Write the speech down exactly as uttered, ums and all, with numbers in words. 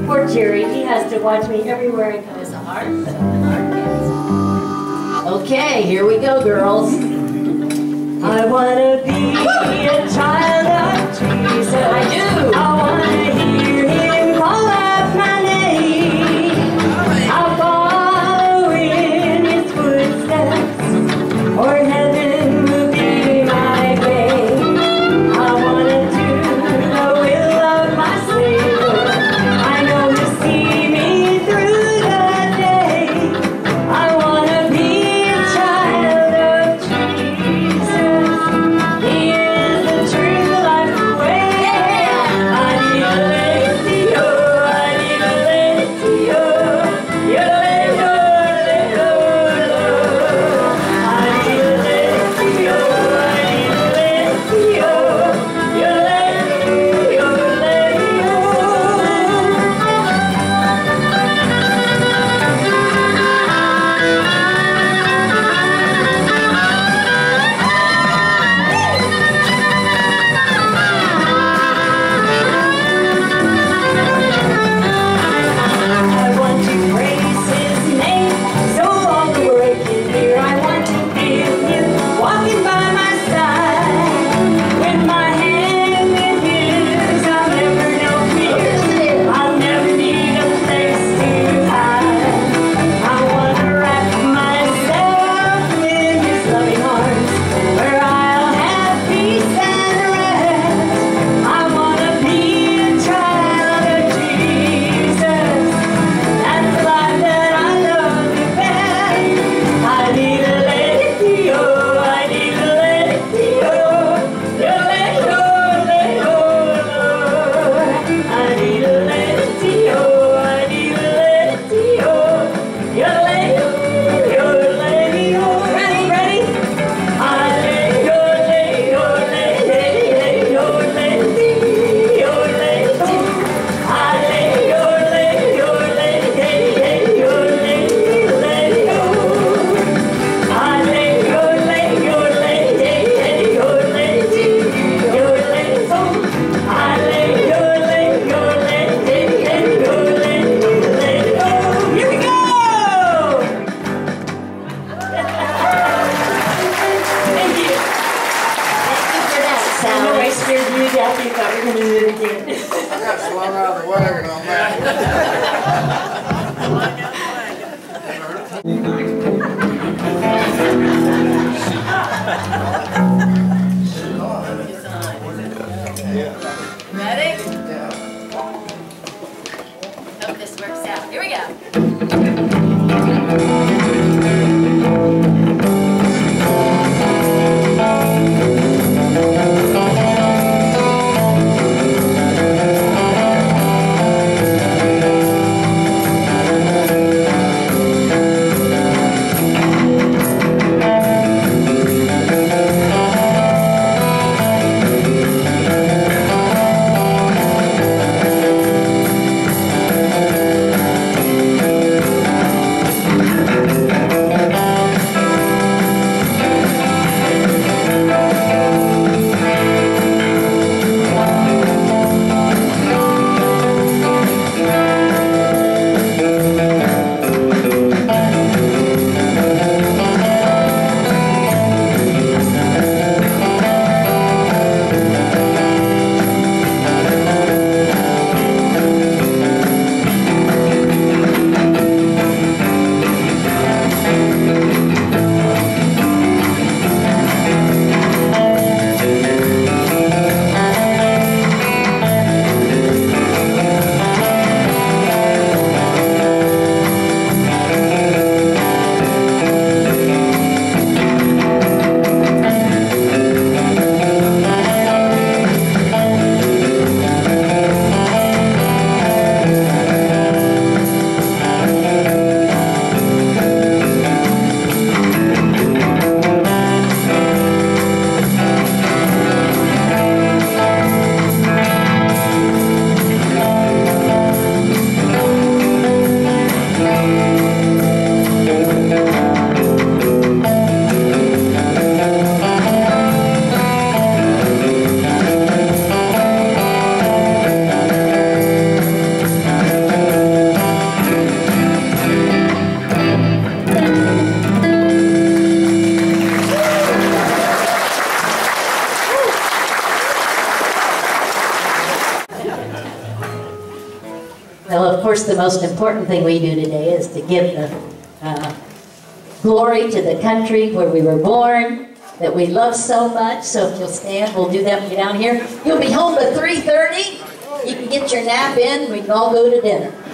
Poor Jerry, he has to watch me everywhere I go. It's a hard, hard dance. Okay, here we go, girls. I wanna be a child of Jesus. I do. I wanna hear him call out my name. I'll follow in his footsteps, or heaven will be my gain. I wanna do the will of my Savior. I know he'll see me through the day. I wanna be a child of Jesus. He is the truth, the life, the way. I need a lady, oh, I need a lady, oh, you lady, oh, lady, oh, I need a lady, oh, I need a lady, oh, you lady, oh, lady, oh. I want to praise his name so all the world can hear. I want to feel him walking by my side. With my hand in his, I'll never know fear. I'll never need a place to hide. I want to wrap myself in his loving arms, where I'll have peace and rest. I want to be a child of Jesus. That's the life that I love the best. I need a lady, oh, I need a lady, oh, you lady, oh, lady, oh, Lord. I need a lady, oh, I need a lady, oh, you lady, oh, lady, oh. Ready, ready? I lady, oh, lady, oh, lady, lady, oh, lady, oh, lady. I lady, oh, lady, oh, lady, lady, oh, lady, lady, oh. I lady, oh, lady, oh, lady, lady, oh, lady, oh, lady, oh. I lady, oh, lady, oh, lady, lady, oh, lady, lady, oh. Here we go! Thank you. Thank you for that, I know I Sally. scared you to death. You thought we were going to do it again. I got swung out of the wagon on that. Ready? Hope this works out. Here we go. I Well, of course, the most important thing we do today is to give the uh, glory to the country where we were born, that we love so much. So if you'll stand, we'll do that when you're down here. You'll be home at three thirty. You can get your nap in. We can all go to dinner.